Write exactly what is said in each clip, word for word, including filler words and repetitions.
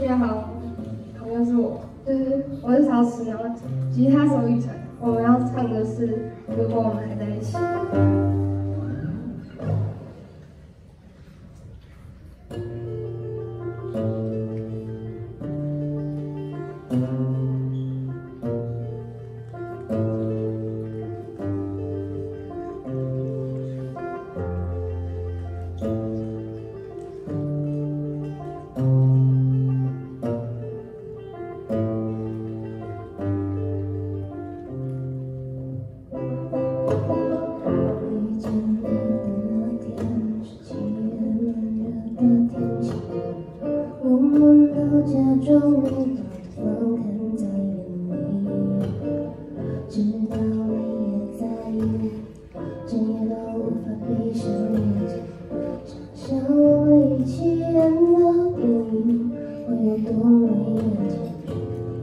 大家好，好像是我，就是我是陶瓷，然后吉他手雨辰，我们要唱的是《如果我们还在一起》。 假装没把放看在眼里，知道你也在意，整夜都无法闭上眼睛，想象我们一起演的电影会有多美的结局。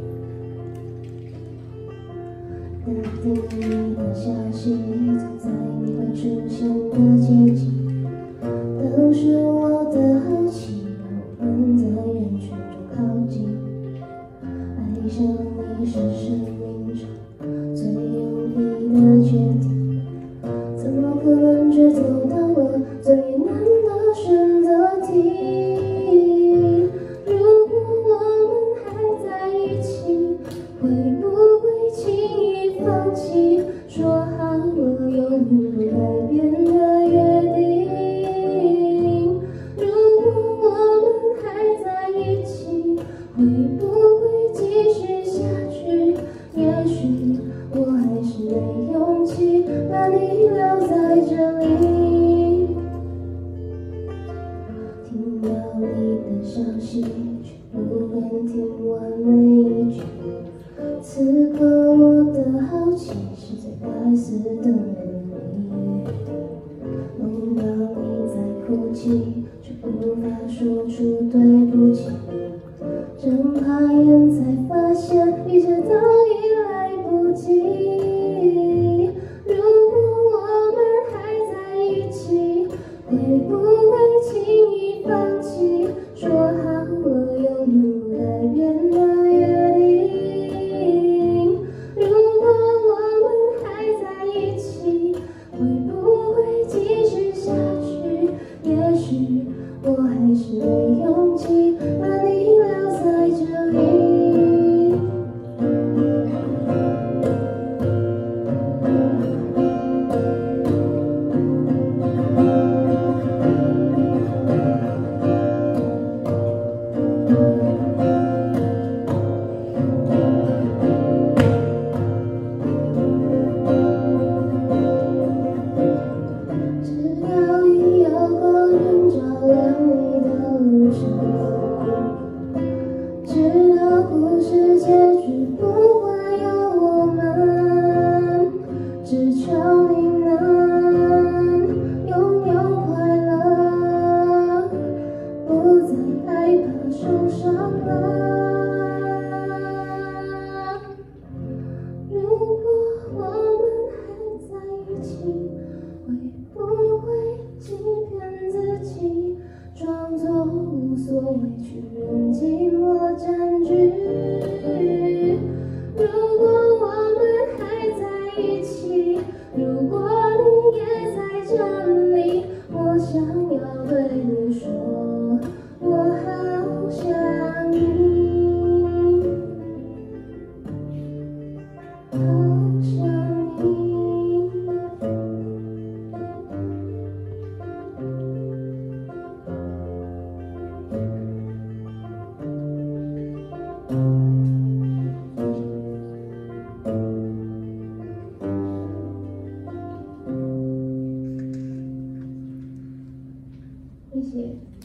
打听你的消息，猜猜你会出现的结局，都是我的好奇，让我们在人群中靠近。爱上你是生命中最用力的决定，怎么可能却走到了最难的选择题？如果我们还在一起，会不会轻易放弃说好了永远不改变的约定？如果我们还在一起，会不会继续下去？也许我还是没勇气把你留在这里。听到你的消息，却不敢听完每一句。此刻我的好奇是最该死的美丽。梦到你在哭泣，却无法说出对不起。睁开眼才发现，一切早已来不及。如果我们还在一起，会不会轻易放弃说好了永远不改变的约定？如果我们还在一起，会不会继续下去？也许我还是没勇气把你留在这里。直到已有光源照亮你的路上，直到故事结局不会有我们，只求你能拥有快乐，不再害怕受伤了。如果我们还在一起，会不会欺骗自己，装作无所畏惧，任寂寞占据？如果我们还在一起，如果你也在这里，我想要对你说，我好想你，好想你。谢谢。